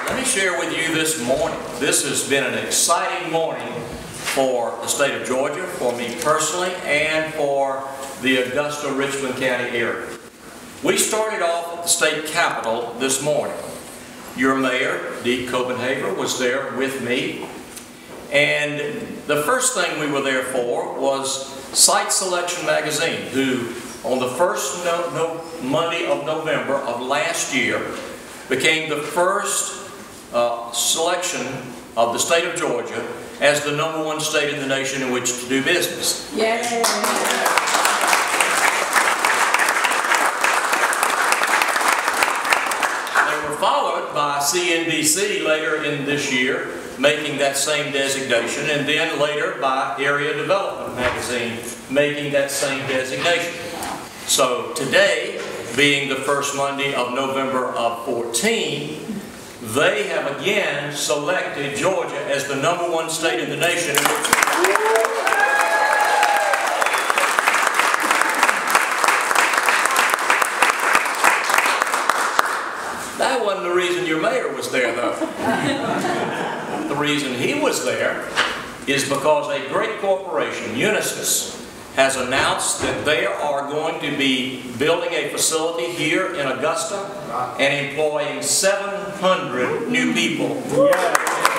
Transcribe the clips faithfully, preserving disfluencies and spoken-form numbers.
Let me share with you this morning. This has been an exciting morning for the state of Georgia, for me personally, and for the Augusta, Richmond County area. We started off at the state capitol this morning. Your mayor, Dee Copenhaver, was there with me. And the first thing we were there for was Site Selection Magazine, who on the first no, no, Monday of November of last year became the first uh, selection of the state of Georgia as the number one state in the nation in which to do business. Yay! They were followed by C N B C later in this year, making that same designation, and then later by Area Development Magazine, making that same designation. So today, being the first Monday of November of fourteen, they have again selected Georgia as the number one state in the nation in which that wasn't the reason your mayor was there, though. The reason he was there is because a great corporation, Unisys, has announced that they are going to be building a facility here in Augusta and employing seven hundred new people. Yeah.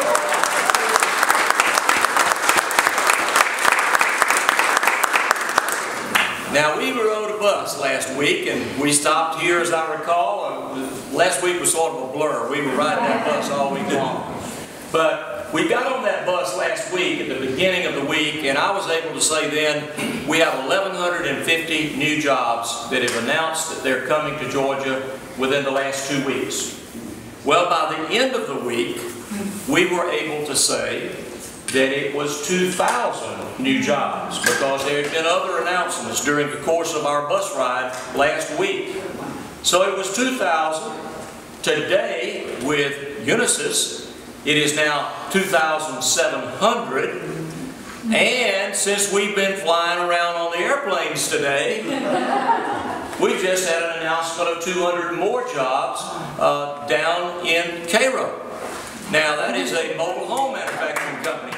Now, we rode a bus last week, and we stopped here, as I recall. Uh, last week was sort of a blur. We were riding that bus all week long. But we got on that bus last week at the beginning of the week, and I was able to say then we have eleven fifty new jobs that have announced that they're coming to Georgia within the last two weeks. Well, by the end of the week, we were able to say that it was two thousand new jobs because there had been other announcements during the course of our bus ride last week. So it was two thousand. Today, with Unisys, it is now two thousand seven hundred, and since we've been flying around on the airplanes today, we just had an announcement of two hundred more jobs uh, down in Cairo. Now, that is a mobile home manufacturing company.